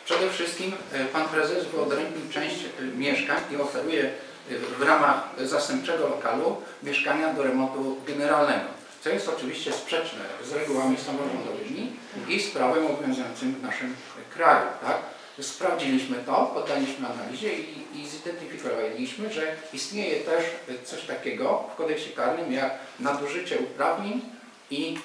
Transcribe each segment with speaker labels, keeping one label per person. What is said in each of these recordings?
Speaker 1: Przede wszystkim pan prezes wyodrębnił część mieszkań i oferuje w ramach zastępczego lokalu mieszkania do remontu generalnego, co jest oczywiście sprzeczne z regułami samorządowymi i z prawem obowiązującym w naszym kraju. Tak? Sprawdziliśmy to, poddaliśmy analizie i zidentyfikowaliśmy, że istnieje też coś takiego w kodeksie karnym jak nadużycie uprawnień i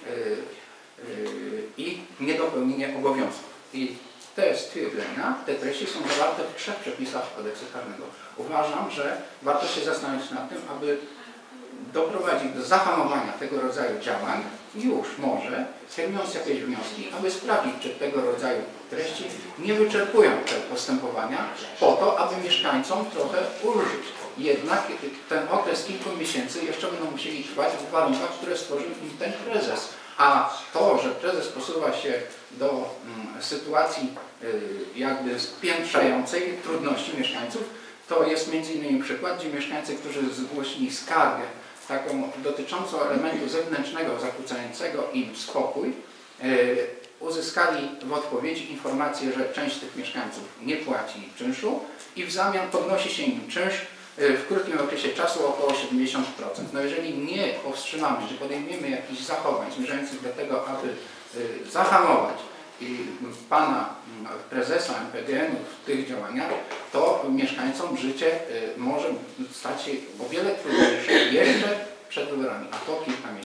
Speaker 1: niedopełnienie obowiązków. I te stwierdzenia, te treści są zawarte w 3 przepisach kodeksu karnego. Uważam, że warto się zastanowić nad tym, aby doprowadzić do zahamowania tego rodzaju działań już może, formułując jakieś wnioski, aby sprawdzić, czy tego rodzaju treści nie wyczerpują te postępowania po to, aby mieszkańcom trochę ulżyć. Jednak ten okres kilku miesięcy jeszcze będą musieli trwać w warunkach, które stworzył im ten prezes. A to, że prezes posuwa się do sytuacji jakby spiętrzającej trudności mieszkańców, to jest m.in. przykład, gdzie mieszkańcy, którzy zgłosili skargę taką dotyczącą elementu zewnętrznego zakłócającego im spokój, uzyskali w odpowiedzi informację, że część tych mieszkańców nie płaci czynszu i w zamian podnosi się im czynsz w krótkim okresie czasu około 70%. No jeżeli nie powstrzymamy, nie podejmiemy jakichś zachowań zmierzających do tego, aby zahamować pana prezesa MPGN-u w tych działaniach, to mieszkańcom życie może stać się o wiele trudniejsze jeszcze przed wyborami, a to kilka miesięcy.